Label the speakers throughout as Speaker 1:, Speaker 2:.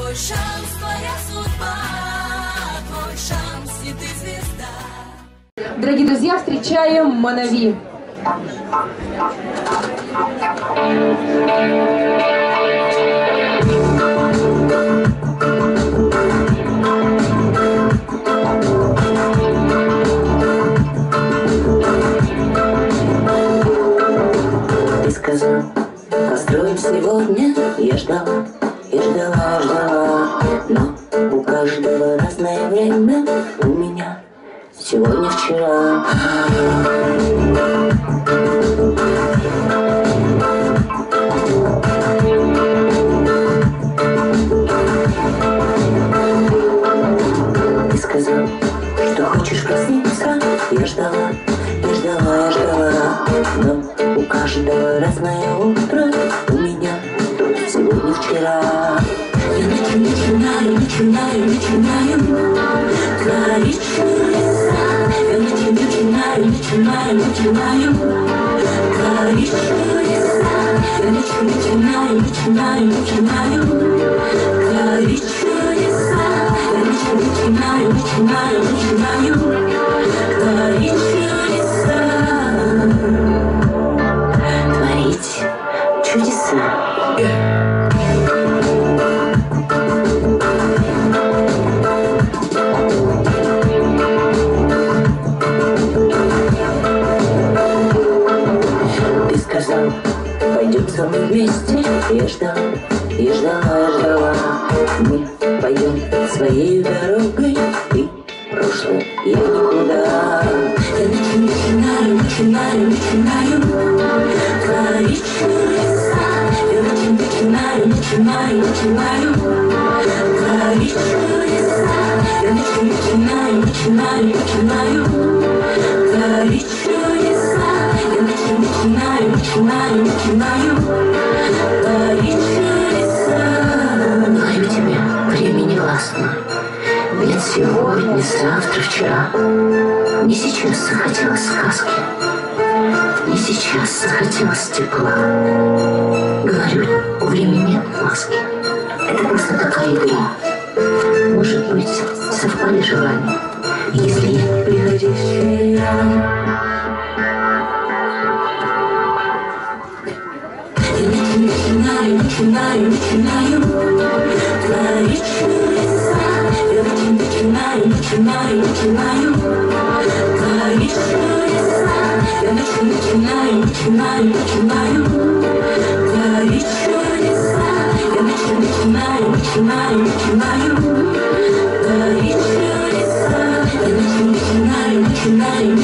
Speaker 1: Твой шанс, твоя судьба, твой шанс, и ты звезда.
Speaker 2: Дорогие друзья, встречаем Манави.
Speaker 3: Ты сказал, построим сегодня, я ждала, я ждала, я ждала. Но у каждого разное время, у меня сегодня, вчера. Ты сказал, что хочешь проснуться, я ждала, я ждала, я ждала. Но у каждого разное утро, у меня сегодня, вчера. Я начинаю творить чудеса. Я начинаю творить чудеса. Я начинаю творить чудеса. Я начинаю творить чудеса. Творить чудеса. Пойдем со мной вместе, я ждала, я ждала, я ждала. Мы пойдем своей дорогой, ты прошлое, я никуда. Я начинаю творить чудеса. Я начинаю творить чудеса. Я начинаю творить чудеса. Я начинаю творить чудеса. Говорю тебе, время не властно. Нет сегодня, завтра, вчера. Не сейчас захотелось сказки, не сейчас захотелось тепла. Говорю, у времени нет ласки. Это просто такая игра. Может быть, совпали желания. Если нет, приходи вчера. Начинаю творить чудеса. Я начинаю творить чудеса. Я начинаю творить чудеса. Я начинаю творить чудеса. Я начинаю творить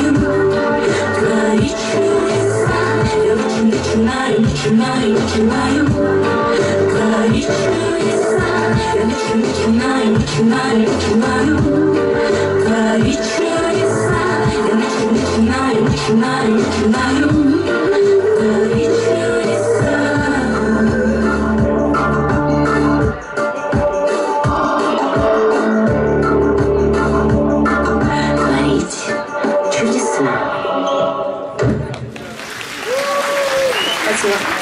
Speaker 3: чудеса. Я начинаю творить чудеса. Я начинаю творить чудеса. Я начинаю творить чудеса. Творить чудеса.
Speaker 2: Спасибо.